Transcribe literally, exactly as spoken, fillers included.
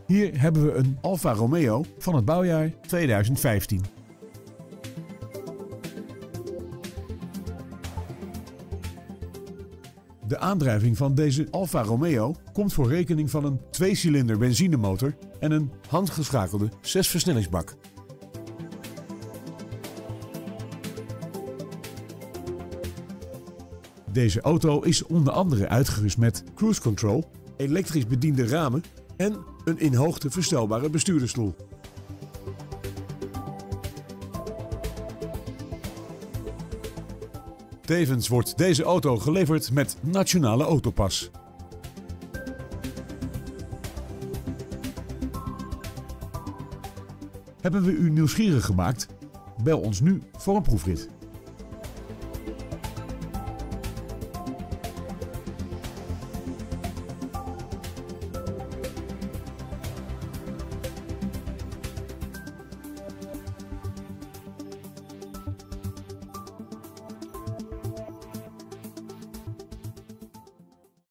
Hier hebben we een Alfa Romeo van het bouwjaar tweeduizend vijftien. De aandrijving van deze Alfa Romeo komt voor rekening van een tweecilinder benzinemotor en een handgeschakelde zesversnellingsbak. Deze auto is onder andere uitgerust met cruise control, elektrisch bediende ramen en een in hoogte verstelbare bestuurdersstoel. Tevens wordt deze auto geleverd met Nationale Autopas. Hebben we u nieuwsgierig gemaakt? Bel ons nu voor een proefrit.